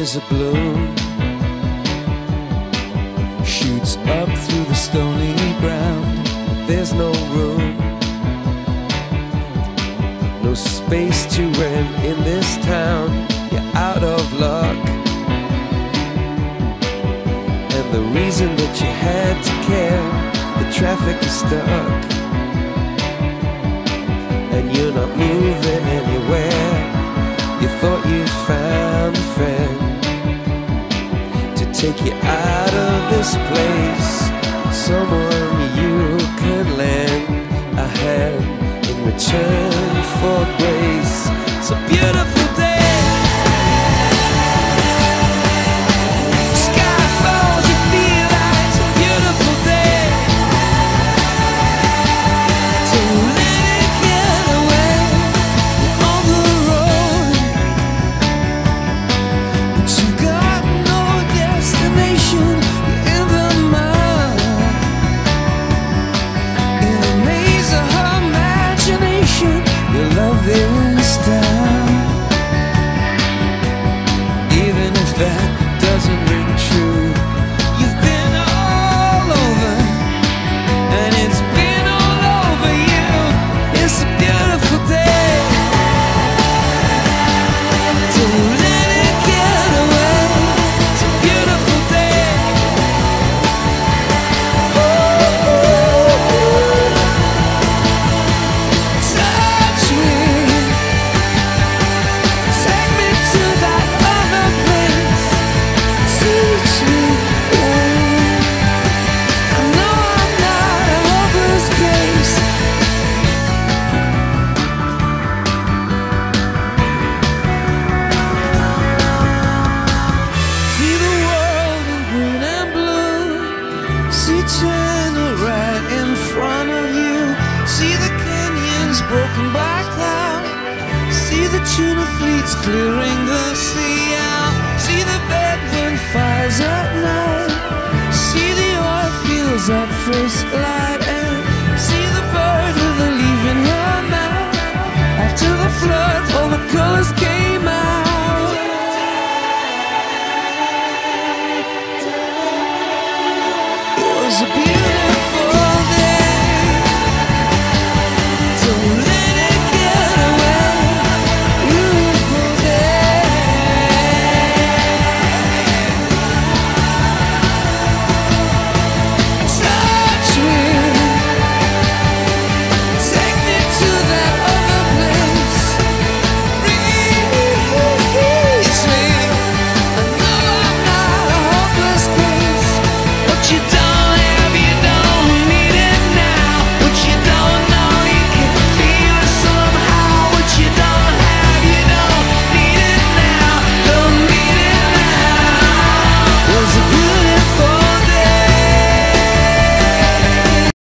is a bloom, shoots up through the stony ground. There's no room, no space to rent in this town. You're out of luck, and the reason that you had to care, the traffic is stuck, and you're not moving anywhere. You thought you found a friend to take you out of this place, someone you could lend a hand in return for grace. It's a beautiful day. Sky falls, you feel like it's a beautiful day. So let it get away on the road, but you've got no destination. You're in the mud, in a maze of imagination. Your love is down, even if that doesn't ring true. You've been all over, and it's been all over you. It's a beautiful day, so let it get away. It's a beautiful day. Touch me, take me to that other place. Teach me, I know I'm not a hopeless case. See the world in green and blue. See China right in front of you. See the canyons broken by cloud. See the tuna fleets clearing the sea out. See the bedroom fires at night. See the oil fields at first light. And see the bird with a leaf in her mouth. After the flood, all the colors came out. It was a beautiful